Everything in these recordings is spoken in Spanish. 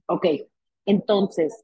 Ok, entonces,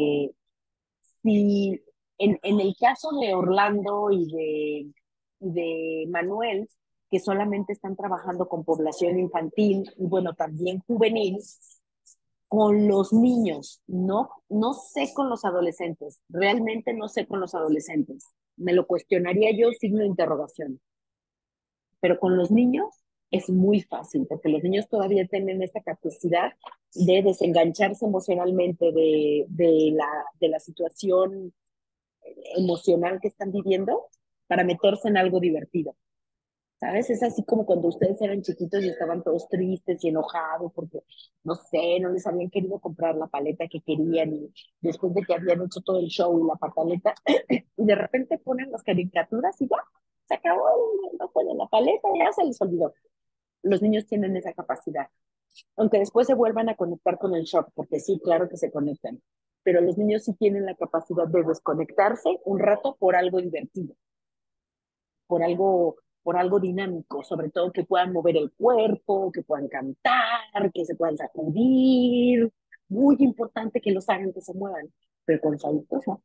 si en el caso de Orlando y de Manuel, que solamente están trabajando con población infantil y bueno, también juvenil, con los niños, no sé con los adolescentes, realmente no sé con los adolescentes. Me lo cuestionaría yo, signo de interrogación. Pero con los niños es muy fácil, porque los niños todavía tienen esta capacidad de desengancharse emocionalmente de la situación emocional que están viviendo para meterse en algo divertido. ¿Sabes? Es así como cuando ustedes eran chiquitos y estaban todos tristes y enojados porque, no sé, no les habían querido comprar la paleta que querían y después de que habían hecho todo el show y la pataleta, y de repente ponen las caricaturas y ya, se acabó el enojo de la paleta, ya se les olvidó. Los niños tienen esa capacidad, aunque después se vuelvan a conectar con el shock, porque sí, claro que se conectan, pero los niños sí tienen la capacidad de desconectarse un rato por algo divertido, por algo dinámico, sobre todo que puedan mover el cuerpo, que puedan cantar, que se puedan sacudir. Muy importante que los hagan que se muevan, pero con saltos no.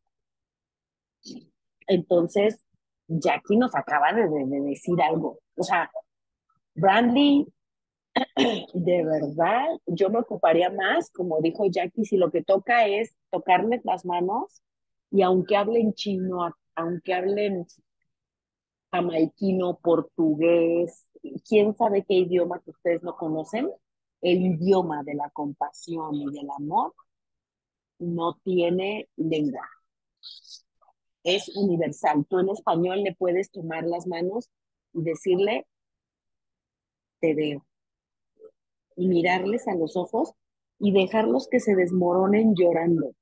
Entonces, Jackie nos acaba de decir algo. O sea, Brandy, de verdad, yo me ocuparía más, como dijo Jackie, si lo que toca es tocarles las manos y aunque hablen chino, aunque hablen jamaiquino, portugués, quién sabe qué idioma que ustedes no conocen, el idioma de la compasión y del amor no tiene lengua, es universal. Tú en español le puedes tomar las manos y decirle, te veo, y mirarles a los ojos y dejarlos que se desmoronen llorando,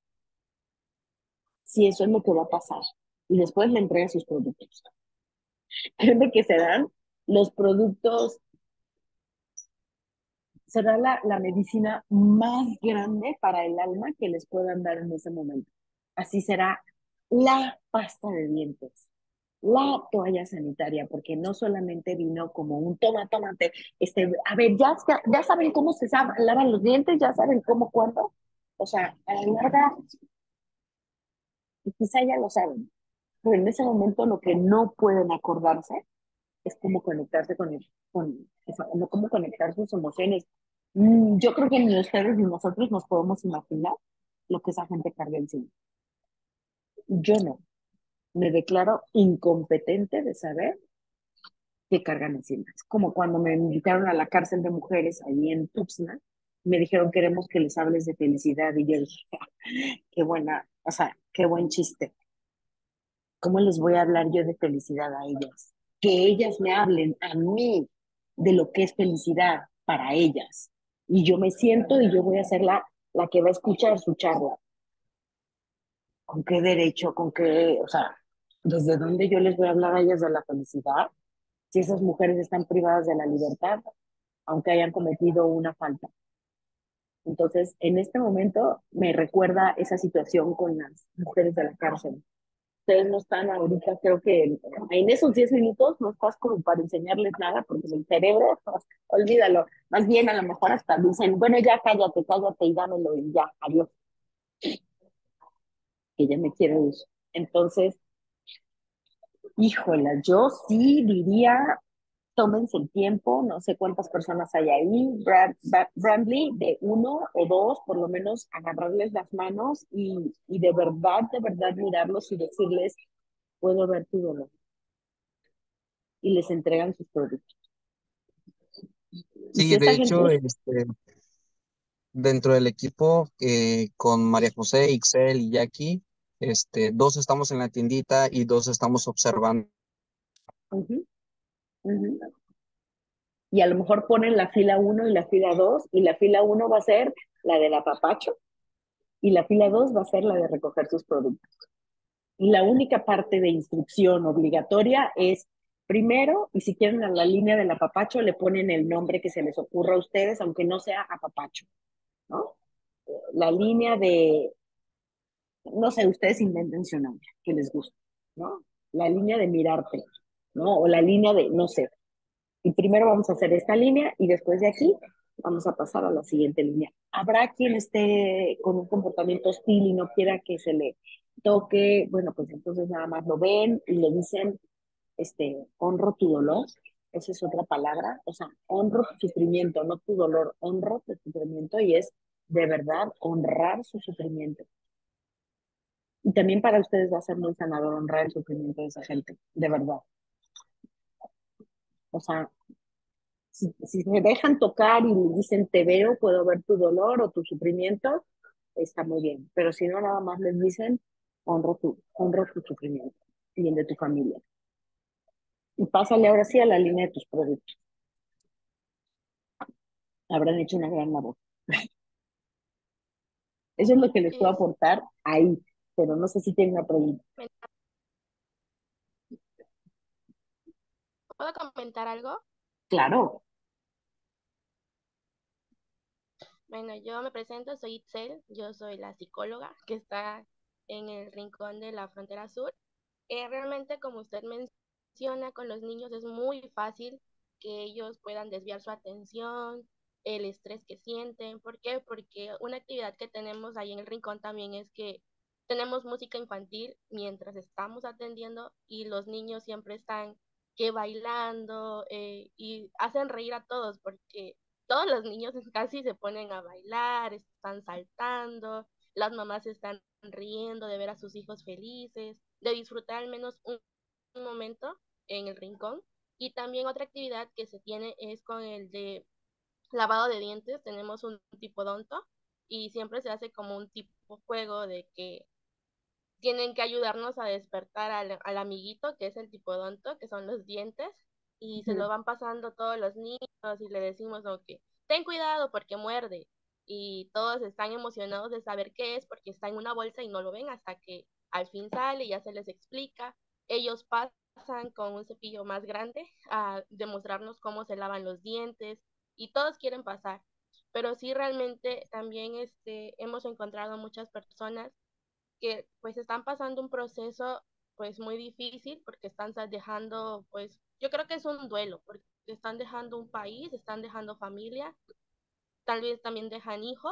si eso es lo que va a pasar. Y después le entrega sus productos. Créeme que serán los productos será la medicina más grande para el alma que les puedan dar en ese momento. Así será la pasta de dientes, la toalla sanitaria, porque no solamente vino como un tómate, a ver, ya saben cómo se lavan los dientes, ya saben cómo, cuándo. O sea, a la larga, quizá ya lo saben, pero en ese momento lo que no pueden acordarse es cómo conectarse no cómo conectar sus emociones. Yo creo que ni ustedes ni nosotros nos podemos imaginar lo que esa gente carga encima. Yo no, me declaro incompetente de saber qué cargan encima. Es como cuando me invitaron a la cárcel de mujeres ahí en Tuxtla, me dijeron queremos que les hables de felicidad y yo dije, qué buena, o sea, qué buen chiste. ¿Cómo les voy a hablar yo de felicidad a ellas? Que ellas me hablen a mí de lo que es felicidad para ellas. Y yo me siento y yo voy a ser la que va a escuchar su charla. ¿Con qué derecho? ¿Con qué? O sea, ¿desde dónde yo les voy a hablar a ellas de la felicidad? Si esas mujeres están privadas de la libertad, aunque hayan cometido una falta. Entonces, en este momento me recuerda esa situación con las mujeres de la cárcel. Ustedes no están ahorita, creo que en esos 10 minutos no estás como para enseñarles nada, porque el cerebro, olvídalo. Más bien, a lo mejor hasta dicen, bueno, ya cállate, cállate y dámelo y ya, adiós, que ya me quiero ir. Entonces, híjola, yo sí diría, tómense el tiempo, no sé cuántas personas hay ahí, Brandley, de uno o dos, por lo menos agarrarles las manos y de verdad mirarlos y decirles, puedo ver tu dolor y les entregan sus productos. Y si Sí, de esa gente hecho, es, dentro del equipo, con María José, Ixel y Jackie, dos estamos en la tiendita y dos estamos observando. ujú, ujú. Y a lo mejor ponen la fila uno y la fila 2 y la fila uno va a ser la del apapacho, y la fila 2 va a ser la de recoger sus productos. Y la única parte de instrucción obligatoria es, primero, y si quieren a la línea del apapacho, le ponen el nombre que se les ocurra a ustedes, aunque no sea apapacho, ¿no? La línea de, no sé, ustedes inventen su nombre, que les guste, ¿no? La línea de mirarte, ¿no? O la línea de, no sé. Y primero vamos a hacer esta línea y después de aquí Vamos a pasar a la siguiente línea. Habrá quien esté con un comportamiento hostil y no quiera que se le toque, bueno, pues entonces nada más lo ven y le dicen, honro tu dolor, esa es otra palabra, o sea, honro tu sufrimiento, no tu dolor, honro tu sufrimiento y es de verdad honrar su sufrimiento. Y también para ustedes va a ser muy sanador honrar el sufrimiento de esa gente, de verdad. O sea, si se dejan tocar y le dicen te veo, puedo ver tu dolor o tu sufrimiento, está muy bien. Pero si no, nada más les dicen honro tu sufrimiento y el de tu familia. Y pásale ahora sí a la línea de tus productos. Habrán hecho una gran labor. Eso es lo que les puedo Es, aportar ahí, pero no sé si tienen una pregunta. ¿Puedo comentar algo? Claro. Bueno, yo me presento, soy Itzel, yo soy la psicóloga que está en el rincón de la frontera sur. Realmente, como usted menciona, con los niños es muy fácil que ellos puedan desviar su atención, el estrés que sienten. ¿Por qué? Porque una actividad que tenemos ahí en el rincón también es que tenemos música infantil mientras estamos atendiendo y los niños siempre están que bailando y hacen reír a todos porque todos los niños casi se ponen a bailar, están saltando, las mamás están riendo de ver a sus hijos felices, de disfrutar al menos un momento en el rincón. Y también otra actividad que se tiene es con el de lavado de dientes. Tenemos un tipo donto y siempre se hace como un tipo juego de que tienen que ayudarnos a despertar al amiguito, que es el tipodonto, que son los dientes, y se lo Ujú. van pasando todos los niños y le decimos, ok, ten cuidado porque muerde. Y todos están emocionados de saber qué es porque está en una bolsa y no lo ven hasta que al fin sale y ya se les explica. Ellos pasan con un cepillo más grande a demostrarnos cómo se lavan los dientes y todos quieren pasar. Pero sí realmente también hemos encontrado muchas personas que pues están pasando un proceso pues muy difícil porque están dejando pues yo creo que es un duelo porque están dejando un país, están dejando familia, tal vez también dejan hijos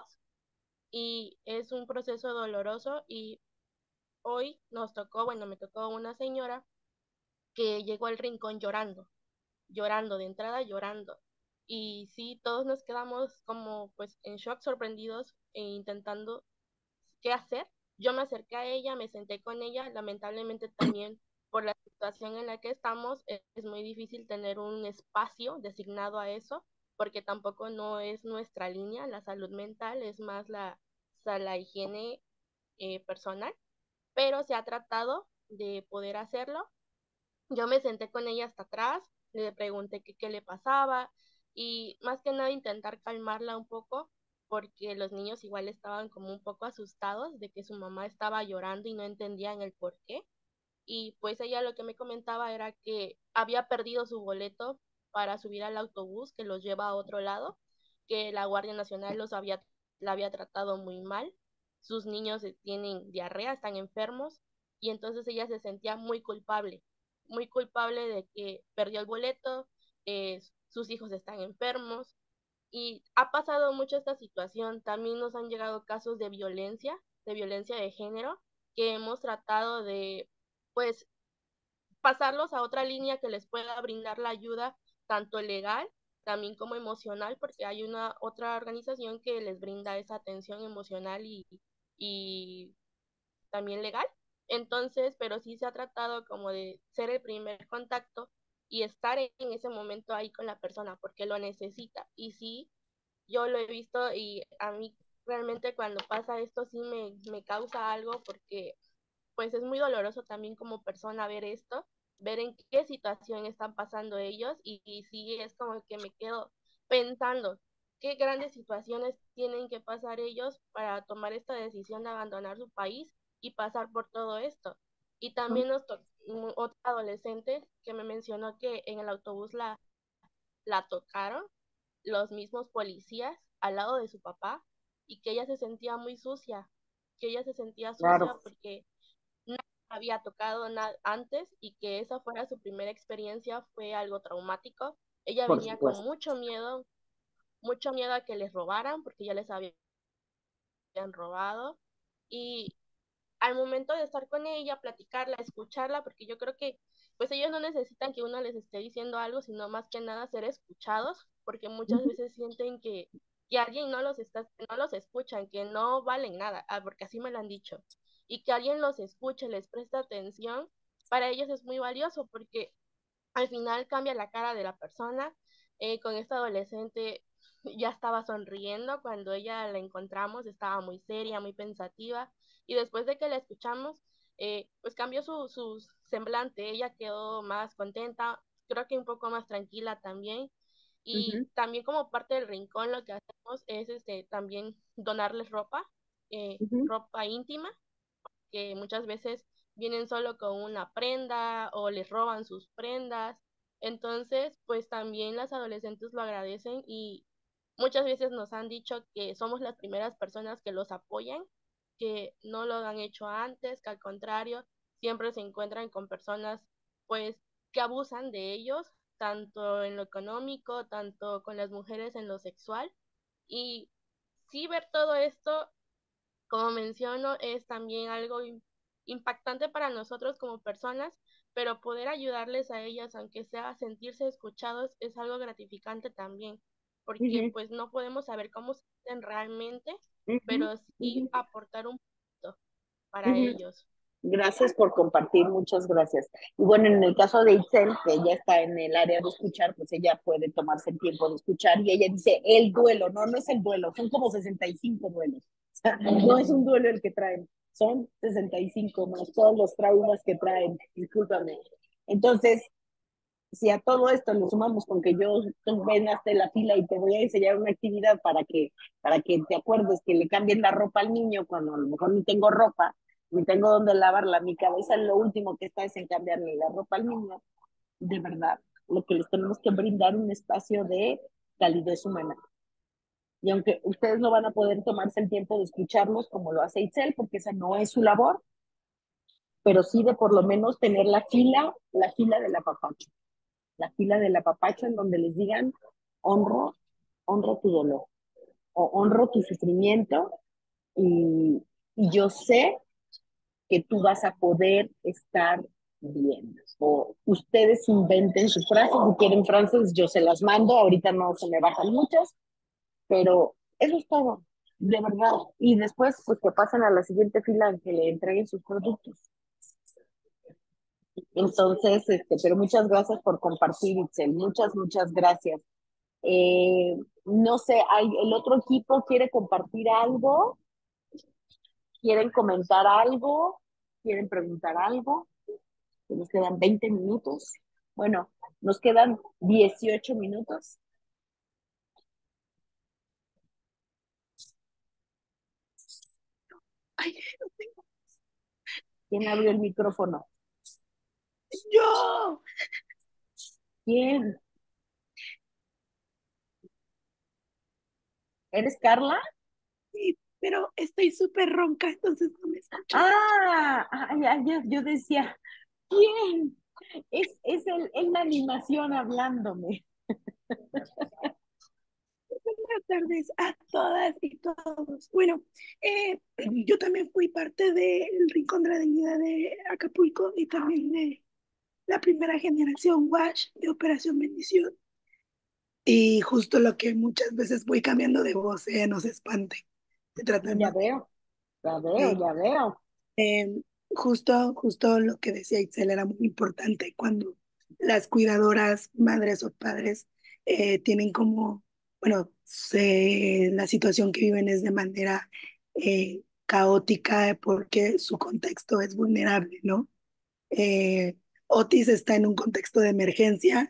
y es un proceso doloroso y hoy nos tocó, bueno, me tocó una señora que llegó al rincón llorando, llorando de entrada, llorando. Y sí, todos nos quedamos como pues en shock, sorprendidos e intentando qué hacer. Yo me acerqué a ella, me senté con ella, lamentablemente también por la situación en la que estamos, es muy difícil tener un espacio designado a eso, porque tampoco no es nuestra línea, la salud mental es más la higiene personal, pero se ha tratado de poder hacerlo. Yo me senté con ella hasta atrás, le pregunté qué le pasaba y más que nada intentar calmarla un poco porque los niños igual estaban como un poco asustados de que su mamá estaba llorando y no entendían el por qué. Y pues ella lo que me comentaba era que había perdido su boleto para subir al autobús que los lleva a otro lado, que la Guardia Nacional la había tratado muy mal, sus niños tienen diarrea, están enfermos, y entonces ella se sentía muy culpable de que perdió el boleto, sus hijos están enfermos, y ha pasado mucho esta situación. También nos han llegado casos de violencia de género, que hemos tratado de, pues, pasarlos a otra línea que les pueda brindar la ayuda, tanto legal, también como emocional, porque hay una otra organización que les brinda esa atención emocional y también legal. Entonces, pero sí se ha tratado como de ser el primer contacto y estar en ese momento ahí con la persona porque lo necesita. Y sí, yo lo he visto y a mí realmente cuando pasa esto sí me causa algo porque pues es muy doloroso también como persona ver esto, ver en qué situación están pasando ellos y sí es como que me quedo pensando qué grandes situaciones tienen que pasar ellos para tomar esta decisión de abandonar su país y pasar por todo esto. Y también otra adolescente que me mencionó que en el autobús la tocaron los mismos policías al lado de su papá y que ella se sentía muy sucia, que ella se sentía sucia Claro, porque no había tocado nada antes y que esa fuera su primera experiencia fue algo traumático. Ella por venía con supuesto. mucho miedo a que les robaran porque ya les habían robado. Y al momento de estar con ella, platicarla, escucharla, porque yo creo que pues ellos no necesitan que uno les esté diciendo algo, sino más que nada ser escuchados, porque muchas Ujú, veces sienten que alguien no los escuchan, que no valen nada, porque así me lo han dicho, y que alguien los escuche, les presta atención, para ellos es muy valioso, porque al final cambia la cara de la persona. Con esta adolescente ya estaba sonriendo cuando ella la encontramos, estaba muy seria, muy pensativa, y después de que la escuchamos, pues cambió su semblante, ella quedó más contenta, creo que un poco más tranquila también, y ujú, también como parte del rincón lo que hacemos es también donarles ropa, ujú, ropa íntima, que muchas veces vienen solo con una prenda o les roban sus prendas. Entonces, pues también las adolescentes lo agradecen y muchas veces nos han dicho que somos las primeras personas que los apoyan, que no lo han hecho antes, que al contrario, siempre se encuentran con personas pues que abusan de ellos, tanto en lo económico, tanto con las mujeres en lo sexual. Y sí ver todo esto, como menciono, es también algo impactante para nosotros como personas, pero poder ayudarles a ellas, aunque sea sentirse escuchados, es algo gratificante también, porque ujú, pues no podemos saber cómo se sienten realmente, ujú, pero ujú, sí aportar un poquito para ujú. ellos. Gracias por compartir, muchas gracias. Y bueno, en el caso de Itzel, que ella está en el área de escuchar, pues ella puede tomarse el tiempo de escuchar y ella dice, el duelo, no, no es el duelo, son como 65 duelos. O sea, no es un duelo el que traen, son 65 más todos los traumas que traen, discúlpame. Entonces, si a todo esto le sumamos con que tú ven hasta la fila y te voy a enseñar una actividad para que te acuerdes que le cambien la ropa al niño cuando a lo mejor ni tengo ropa, ni tengo dónde lavarla, mi cabeza lo último que está es en cambiarle la ropa al niño, de verdad, lo que les tenemos que brindar un espacio de calidez humana. Y aunque ustedes no van a poder tomarse el tiempo de escucharlos como lo hace Itzel, porque esa no es su labor, pero sí de por lo menos tener la fila de la papacha, la fila del apapacho en donde les digan, honro, honro tu dolor o honro tu sufrimiento y, y yo sé que tú vas a poder estar bien. O ustedes inventen sus frases, si quieren frases yo se las mando, ahorita no se me bajan muchas, pero eso es todo, de verdad. Y después, pues que pasen a la siguiente fila que le entreguen sus productos. Entonces, pero muchas gracias por compartir, Itzel. Muchas, muchas gracias. No sé, ¿el otro equipo quiere compartir algo? ¿Quieren comentar algo? ¿Quieren preguntar algo? Nos quedan 20 minutos. Bueno, nos quedan 18 minutos. Ay, no tengo. ¿Quién abrió el micrófono? Yo. ¿Quién? ¿Eres Carla? Sí, pero estoy súper ronca, entonces no me escucho mucho. Ya, ya, yo decía, ¿quién? Es la animación hablándome. Buenas tardes a todas y todos. Bueno, yo también fui parte del Rincón de la Dignidad de Acapulco y también de la primera generación WASH de Operación Bendición. Y justo lo que muchas veces voy cambiando de voz, no se espante, estoy Ya tratando veo, ya veo, de ya veo. justo lo que decía Itzel era muy importante cuando las cuidadoras, madres o padres, tienen como, bueno, la situación que viven es de manera caótica porque su contexto es vulnerable, ¿no? Otis está en un contexto de emergencia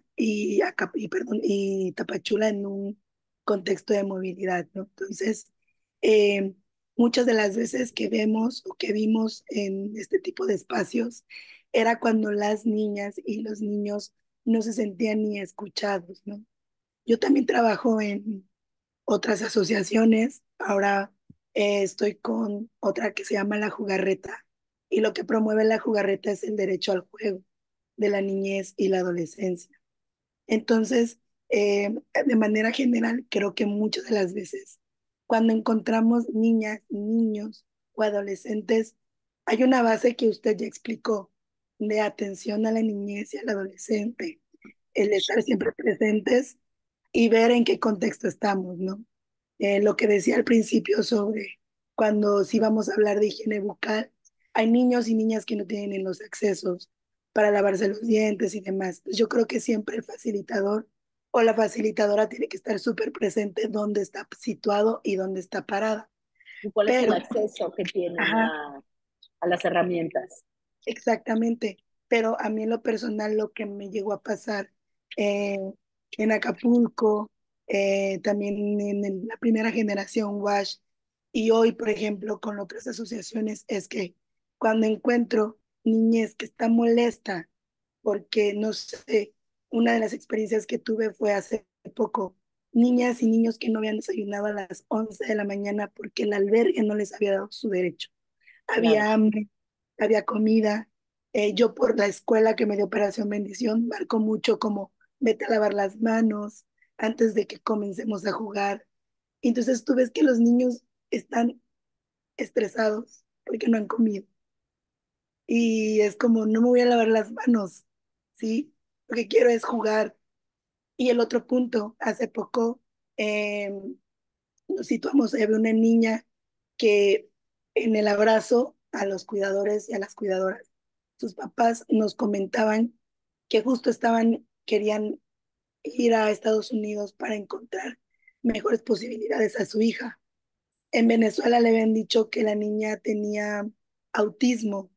y Tapachula en un contexto de movilidad, ¿no? Entonces, eh, muchas de las veces que vemos o que vimos en este tipo de espacios era cuando las niñas y los niños no se sentían ni escuchados, ¿no? Yo también trabajo en otras asociaciones, ahora estoy con otra que se llama La Jugarreta y lo que promueve La Jugarreta es el derecho al juego de la niñez y la adolescencia. Entonces, De manera general, creo que muchas de las veces, cuando encontramos niñas, niños o adolescentes, hay una base que usted ya explicó de atención a la niñez y al adolescente, el estar siempre presentes y ver en qué contexto estamos, ¿no? Lo que decía al principio sobre cuando sí vamos a hablar de higiene bucal, hay niños y niñas que no tienen los accesos para lavarse los dientes y demás. Entonces, yo creo que siempre el facilitador o la facilitadora tiene que estar súper presente dónde está situado y dónde está parada. ¿Y cuál es el Pero, acceso que tienen ajá, a las herramientas? exactamente, pero a mí en lo personal lo que me llegó a pasar eh, en Acapulco, también la primera generación WASH y hoy, por ejemplo, con otras asociaciones, es que cuando encuentro niñez que está molesta, porque no sé, una de las experiencias que tuve fue hace poco, niñas y niños que no habían desayunado a las 11 de la mañana porque el albergue no les había dado su derecho. Claro. Había hambre, había comida. Yo por la escuela que me dio Operación Bendición, marco mucho como vete a lavar las manos antes de que comencemos a jugar. Entonces tú ves que los niños están estresados porque no han comido. Y es como, no me voy a lavar las manos, ¿sí? Lo que quiero es jugar. Y el otro punto, hace poco eh, nos situamos, había una niña que en el abrazo a los cuidadores y a las cuidadoras, sus papás nos comentaban que justo querían ir a Estados Unidos para encontrar mejores posibilidades a su hija. En Venezuela le habían dicho que la niña tenía autismo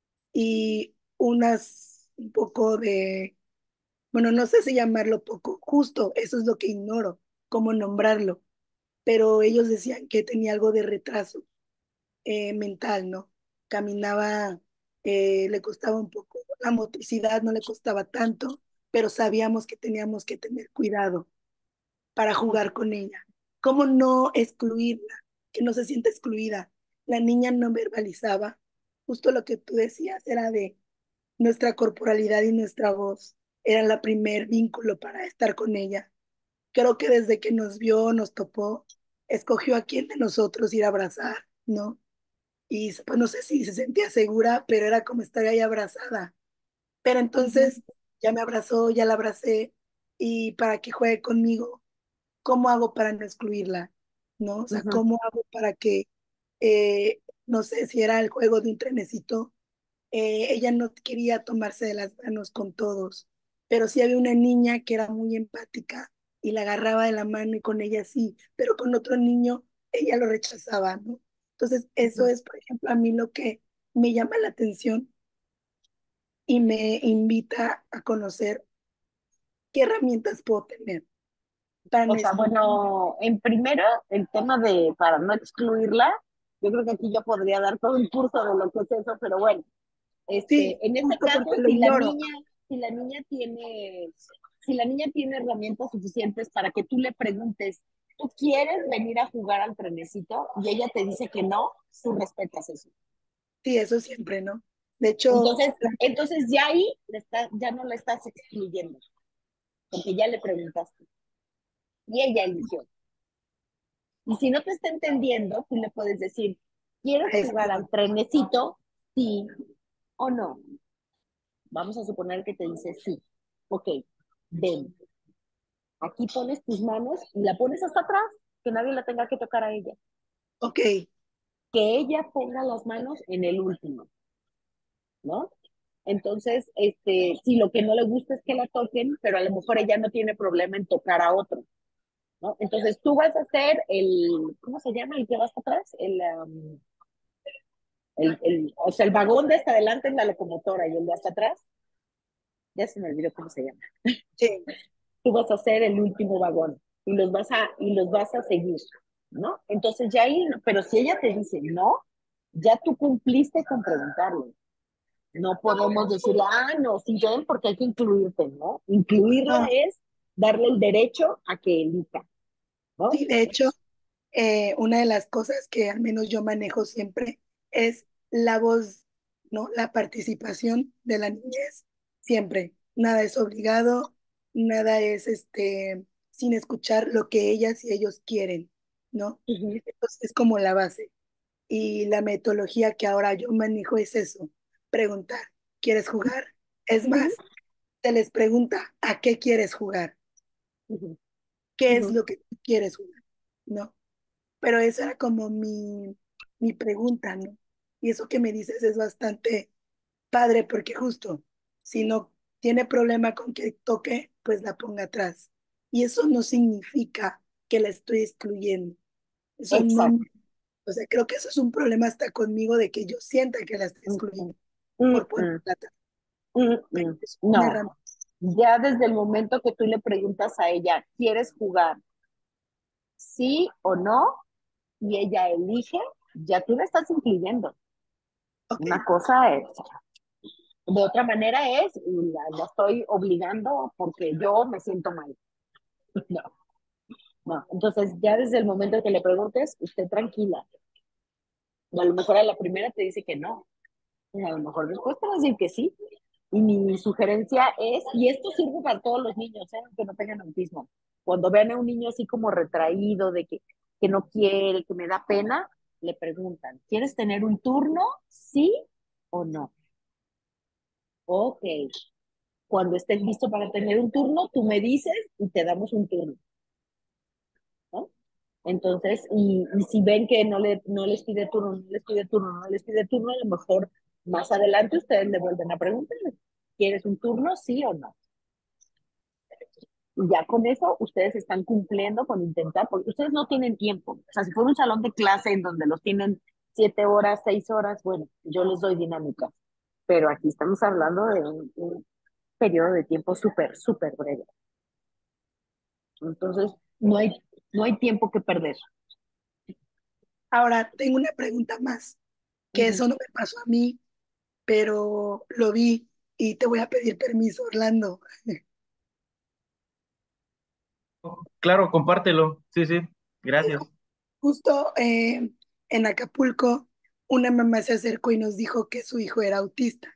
y un poco de, bueno, no sé si llamarlo poco, justo, eso es lo que ignoro, cómo nombrarlo, pero ellos decían que tenía algo de retraso mental, ¿no? Caminaba, le costaba un poco, la motricidad no le costaba tanto, pero sabíamos que teníamos que tener cuidado para jugar con ella. ¿Cómo no excluirla? Que no se sienta excluida. La niña no verbalizaba. Justo lo que tú decías era de nuestra corporalidad y nuestra voz. Era la primer vínculo para estar con ella. Creo que desde que nos vio, nos topó, escogió a quién de nosotros ir a abrazar, ¿no? Y pues no sé si se sentía segura, pero era como estar ahí abrazada. Pero Ujú, entonces ya me abrazó, ya la abracé y para que juegue conmigo, ¿cómo hago para no excluirla? ¿No? O sea, ujú, ¿cómo hago para que, no sé si era el juego de un trenecito, ella no quería tomarse de las manos con todos, pero sí había una niña que era muy empática y la agarraba de la mano y con ella sí, pero con otro niño ella lo rechazaba, ¿no? Entonces, eso ujú. es, por ejemplo, a mí lo que me llama la atención y me invita a conocer qué herramientas puedo tener para O sea, bueno, en primero, el tema de para no excluirla, yo creo que aquí yo podría dar todo un curso de lo que es eso, pero bueno, sí, en este justo caso, porque lo ignoro. si la niña tiene, si la niña tiene herramientas suficientes para que tú le preguntes, ¿tú quieres venir a jugar al trenecito? Y ella te dice que no, tú respetas eso. Sí, eso siempre, ¿no? De hecho, Entonces ya ahí ya no la estás excluyendo, porque ya le preguntaste y ella eligió. Y si no te está entendiendo, tú le puedes decir, ¿quieres a eso jugar iba. al trenecito? Sí o no. Vamos a suponer que te dice sí. Ok, ven. Aquí pones tus manos y la pones hasta atrás, que nadie la tenga que tocar a ella. Ok, Que ella ponga las manos en el último, ¿no? Entonces, si lo que no le gusta es que la toquen, pero a lo mejor ella no tiene problema en tocar a otro, ¿no? Entonces tú vas a hacer ¿cómo se llama? El que va hasta atrás, o sea, el vagón de hasta adelante es la locomotora y el de hasta atrás, ya se me olvidó cómo se llama. sí, Tú vas a hacer el último vagón y los vas a seguir, ¿no? Entonces ya ahí, pero si ella te dice no, ya tú cumpliste con preguntarle. No podemos decirle, no, sí ven, porque hay que incluirte, ¿no? Incluirla no, es darle el derecho a que elija, ¿no? sí, de hecho, una de las cosas que al menos yo manejo siempre es la voz, ¿no? La participación de la niñez, siempre. Nada es obligado, nada es sin escuchar lo que ellas y ellos quieren, ¿no? Ujú, Entonces es como la base. Y la metodología que ahora yo manejo es eso, preguntar, ¿quieres jugar? Es ujú, más, se les pregunta, ¿a qué quieres jugar? ujú, ¿Qué es ujú. lo que tú quieres jugar? ¿No? Pero esa era como mi pregunta, ¿no? Y eso que me dices es bastante padre porque justo, si no tiene problema con que toque, pues la ponga atrás. Y eso no significa que la estoy excluyendo. Eso no, Exacto. o sea, creo que eso es un problema hasta conmigo de que yo sienta que la estoy Ujú. excluyendo Mm, por ponerla mm, atrás. mm, Pero mm. es una No, herramienta. ya desde el momento que tú le preguntas a ella, ¿quieres jugar? Sí o no, y ella elige, ya tú la estás incluyendo. Ok, Una cosa es, de otra manera es, la estoy obligando porque yo me siento mal. No, no. Entonces, ya desde el momento que le preguntes, usted tranquila. A lo mejor a la primera te dice que no, y a lo mejor después te va a decir que sí. Y mi sugerencia es, y esto sirve para todos los niños, que no tengan autismo. Cuando vean a un niño así como retraído, de que no quiere, que me da pena, le preguntan, ¿quieres tener un turno? ¿Sí o no? Ok. Cuando estés listo para tener un turno, tú me dices y te damos un turno, ¿no? Entonces, y si ven que no les pide turno, no les pide turno, no les pide turno, a lo mejor más adelante ustedes le vuelven a preguntar, ¿quieres un turno? ¿Sí o no? Y ya con eso ustedes están cumpliendo con intentar, porque ustedes no tienen tiempo. O sea, si fuera un salón de clase en donde los tienen 7 horas, 6 horas, bueno, yo les doy dinámica. Pero aquí estamos hablando de un periodo de tiempo súper, súper breve. Entonces, no hay tiempo que perder. ahora tengo una pregunta más, que Ujú. eso no me pasó a mí, pero lo vi y te voy a pedir permiso, Orlando. Claro, compártelo. Sí, sí, gracias. Justo en Acapulco, una mamá se acercó y nos dijo que su hijo era autista.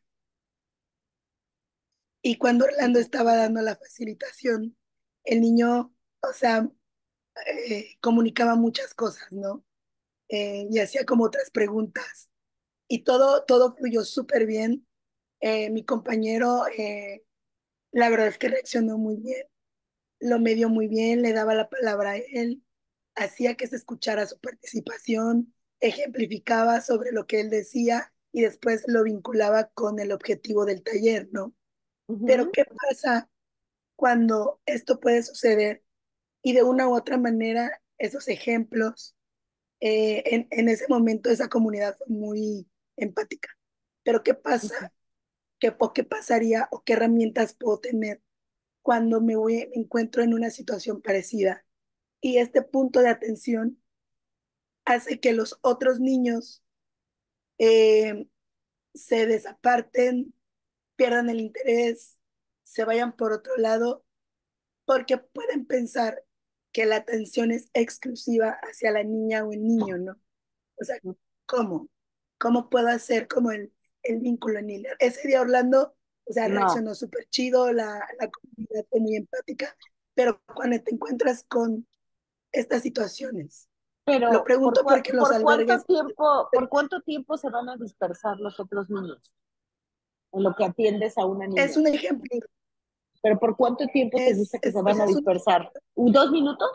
Y cuando Orlando estaba dando la facilitación, el niño, o sea, comunicaba muchas cosas, ¿no? Y hacía como otras preguntas. Y todo fluyó súper bien. Mi compañero, la verdad es que reaccionó muy bien, lo medió muy bien, le daba la palabra a él, hacía que se escuchara su participación, ejemplificaba sobre lo que él decía y después lo vinculaba con el objetivo del taller, ¿no? Pero Ujú. ¿qué pasa cuando esto puede suceder y de una u otra manera esos ejemplos, en ese momento esa comunidad fue muy empática? Pero ¿qué pasa? ¿Qué pasaría o qué herramientas puedo tener cuando me encuentro en una situación parecida? Y este punto de atención hace que los otros niños eh, se desaparten, pierdan el interés, se vayan por otro lado, porque pueden pensar que la atención es exclusiva hacia la niña o el niño, ¿no? O sea, ¿cómo? ¿Cómo puedo hacer como el vínculo en el... Ese día Orlando, o sea, No, reaccionó súper chido, la comunidad fue muy empática, pero cuando te encuentras con estas situaciones, lo pero pregunto porque los albergues por cuánto tiempo se van a dispersar los otros niños en lo que atiendes a una es niña? un ejemplo, Pero ¿por cuánto tiempo te gusta que se o van sea, a dispersar? ¿2 minutos?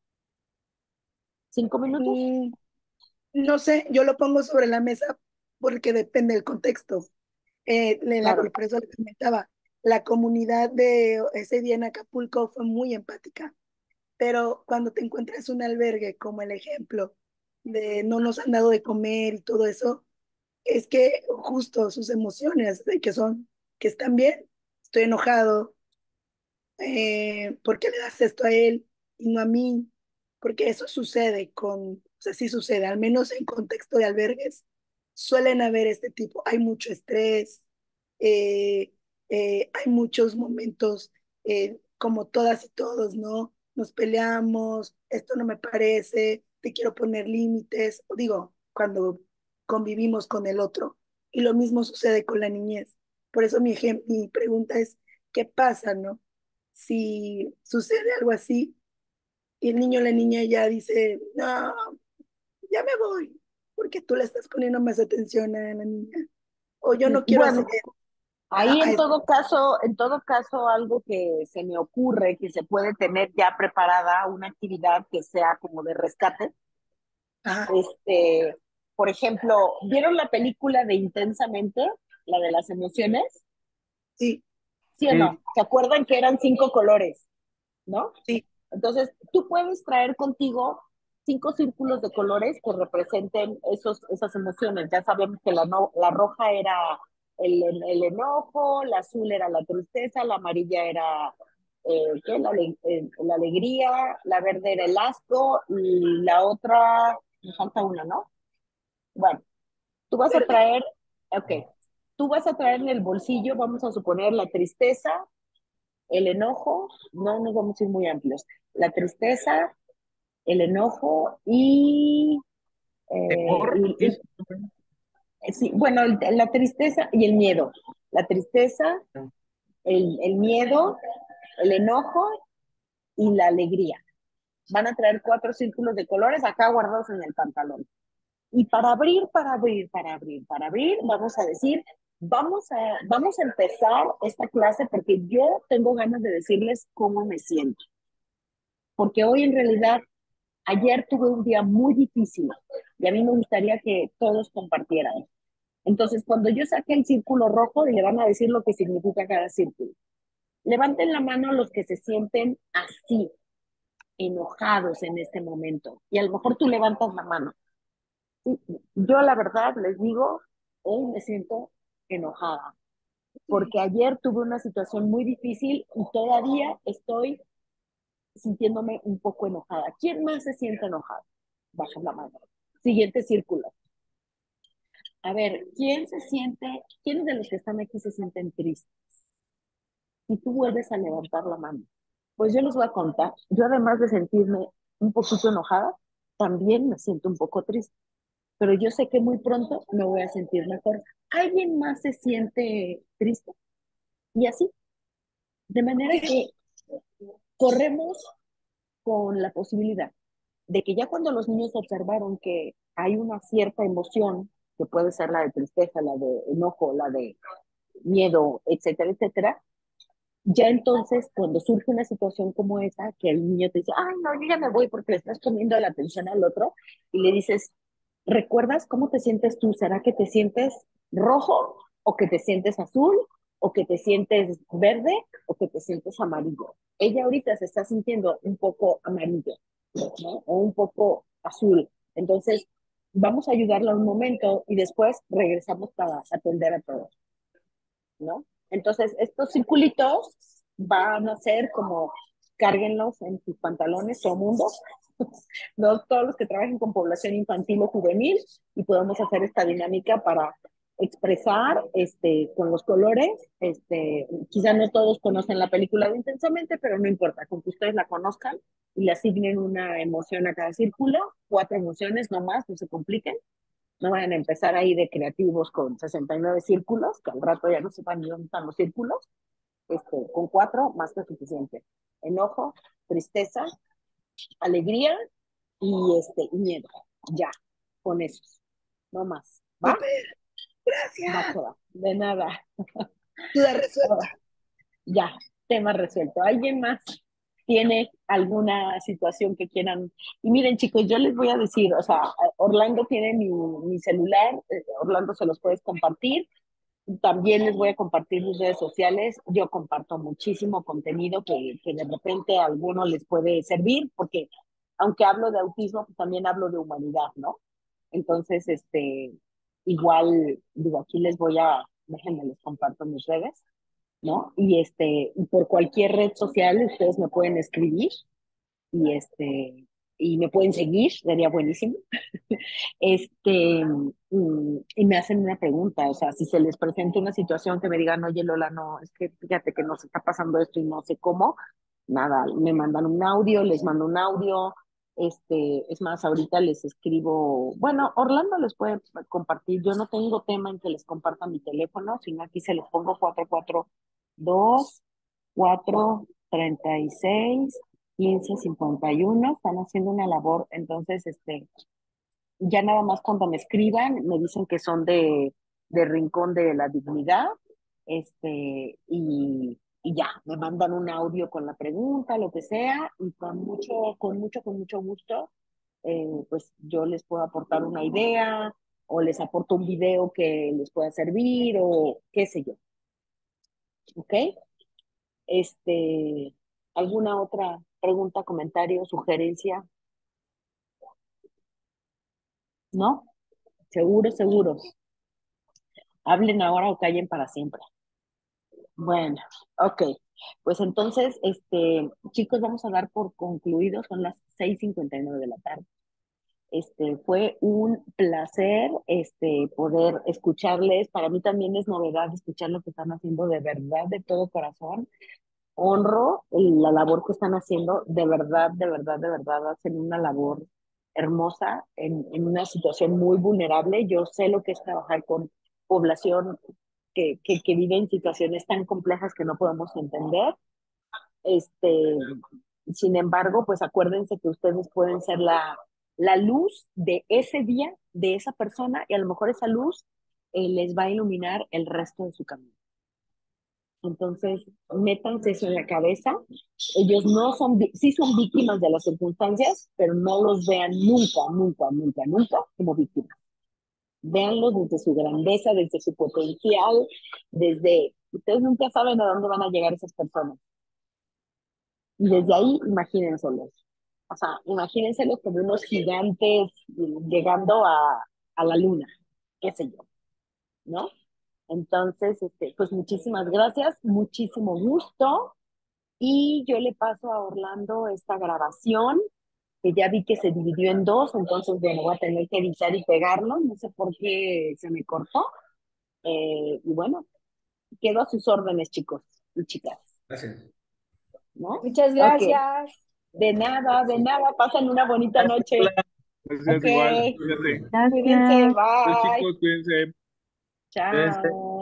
¿5 minutos? mm, no sé, yo lo pongo sobre la mesa porque depende del contexto. Claro. Y por eso le comentaba, la comunidad de ese día en Acapulco fue muy empática, pero cuando te encuentras un albergue como el ejemplo de no nos han dado de comer y todo eso, es que justo sus emociones, de que son, que están bien, estoy enojado, ¿por qué le das esto a él y no a mí? Porque eso sucede o sea, sí sucede, al menos en contexto de albergues, suelen haber este tipo, hay mucho estrés, eh, hay muchos momentos, como todas y todos, ¿no? Nos peleamos, esto no me parece, te quiero poner límites, o digo, cuando convivimos con el otro. Y lo mismo sucede con la niñez. Por eso mi pregunta es, ¿qué pasa, no? Si sucede algo así y el niño o la niña ya dice, no, ya me voy, porque tú le estás poniendo más atención a la niña. O yo no quiero hacer, Bueno, ahí a esto. en todo caso, algo que se me ocurre que se puede tener ya preparada una actividad que sea como de rescate. Ajá, Este, por ejemplo, ¿vieron la película de Intensamente, la de las emociones? sí, ¿Sí o Sí, no? ¿Se acuerdan que eran 5 colores, no? sí, Entonces, tú puedes traer contigo 5 círculos de colores que representen esas emociones. Ya sabemos que la roja era el enojo, la azul era la tristeza, la amarilla era ¿qué? La alegría, la verde era el asco y la otra, me falta una, ¿no? Bueno, tú vas a verde. traer, ok, tú vas a traer en el bolsillo, vamos a suponer la tristeza, el enojo, no nos vamos a ir muy amplios, la tristeza, el enojo temor, dice. sí, bueno, la tristeza y el miedo. La tristeza, el miedo, el enojo y la alegría. Van a traer 4 círculos de colores acá guardados en el pantalón. Y para abrir, vamos a decir, vamos a empezar esta clase porque yo tengo ganas de decirles cómo me siento. Porque hoy en realidad, ayer tuve un día muy difícil y a mí me gustaría que todos compartieran. Entonces, cuando yo saque el círculo rojo, le van a decir lo que significa cada círculo. Levanten la mano los que se sienten así, enojados en este momento. Y a lo mejor tú levantas la mano. Sí, yo la verdad les digo, hoy me siento enojada, porque ayer tuve una situación muy difícil y todavía estoy sintiéndome un poco enojada. ¿Quién más se siente enojado? Baja la mano. Siguiente círculo. A ver, quién de los que están aquí se sienten tristes? Y tú vuelves a levantar la mano. Pues yo les voy a contar. Yo además de sentirme un poquito enojada, también me siento un poco triste. Pero yo sé que muy pronto me voy a sentir mejor. ¿Alguien más se siente triste? Y así, de manera Sí, que corremos con la posibilidad de que ya cuando los niños observaron que hay una cierta emoción, que puede ser la de tristeza, la de enojo, la de miedo, etcétera, etcétera, ya entonces cuando surge una situación como esa, que el niño te dice, ay, no, yo ya me voy porque le estás poniendo la atención al otro, y le dices, ¿recuerdas cómo te sientes tú? ¿Será que te sientes rojo o que te sientes azul o que te sientes verde o que te sientes amarillo? Ella ahorita se está sintiendo un poco amarillo, ¿no? O un poco azul. Entonces, vamos a ayudarla un momento y después regresamos para atender a todos, ¿no? Entonces, estos circulitos van a ser como, cárguenlos en sus pantalones, todo mundo, no todos los que trabajen con población infantil o juvenil, y podemos hacer esta dinámica para expresar con los colores. Quizá no todos conocen la película de Intensamente, pero no importa, con que ustedes la conozcan y le asignen una emoción a cada círculo, 4 emociones, no más, no se compliquen. No vayan a empezar ahí de creativos con 69 círculos, que al rato ya no sepan ni dónde están los círculos. Con 4, más que suficiente. Enojo, tristeza, alegría y miedo. Ya, con esos. No más. ¿Va? súper, Va, gracias. que va. De nada. Duda resuelta. Ahora, ya, tema resuelto. ¿Alguien más tiene alguna situación que quieran? Y miren, chicos, yo les voy a decir, o sea, Orlando tiene mi celular, Orlando se los puedes compartir. También les voy a compartir mis redes sociales. Yo comparto muchísimo contenido que de repente a algunos les puede servir, porque aunque hablo de autismo, pues también hablo de humanidad, ¿no? Entonces, igual, digo, aquí déjenme les comparto mis redes, ¿no? Y por cualquier red social ustedes me pueden escribir y y me pueden seguir, sería buenísimo. Y me hacen una pregunta, o sea, si se les presenta una situación que me digan, oye Lola, no, es que fíjate que nos está pasando esto y no sé cómo, nada, me mandan un audio, les mando un audio, es más, ahorita les escribo, bueno, Orlando les puede compartir, yo no tengo tema en que les comparta mi teléfono, sino aquí se les pongo 442 436 15:51, están haciendo una labor, entonces, ya nada más cuando me escriban, me dicen que son de Rincón de la Dignidad, y ya, me mandan un audio con la pregunta, lo que sea, y con mucho gusto, pues yo les puedo aportar una idea, o les aporto un video que les pueda servir, o qué sé yo, ¿ok? Este, ¿Alguna otra pregunta, comentario, sugerencia? ¿No? Seguros. Hablen ahora o callen para siempre. Bueno, ok. Pues entonces, chicos, vamos a dar por concluido, son las 6:59 de la tarde. Fue un placer, poder escucharles. Para mí también es novedad escuchar lo que están haciendo de verdad, de todo corazón. Honro la labor que están haciendo, de verdad, de verdad, de verdad, hacen una labor hermosa en una situación muy vulnerable. Yo sé lo que es trabajar con población que vive en situaciones tan complejas que no podemos entender. Este, Sin embargo, pues acuérdense que ustedes pueden ser la luz de ese día, de esa persona, y a lo mejor esa luz les va a iluminar el resto de su camino. Entonces, métanse eso en la cabeza. Ellos no son, sí son víctimas de las circunstancias, pero no los vean nunca, nunca, nunca, nunca como víctimas. Véanlos desde su grandeza, desde su potencial, ustedes nunca saben a dónde van a llegar esas personas. Y desde ahí, imagínenselos. O sea, imagínenselos como unos gigantes llegando a la luna, qué sé yo, ¿no? Entonces, pues muchísimas gracias, muchísimo gusto. Y yo le paso a Orlando esta grabación, que ya vi que se dividió en dos, entonces bueno, voy a tener que editar y pegarlo, no sé por qué se me cortó. Y bueno, quedo a sus órdenes, chicos y chicas, Gracias. ¿no? Muchas Ok, gracias. de nada, pasen una bonita Gracias, noche. Paula. Gracias Ok, igual. Cuídate. cuídense, Gracias. Los bye, chicos, cuídense. Cuídense. chao.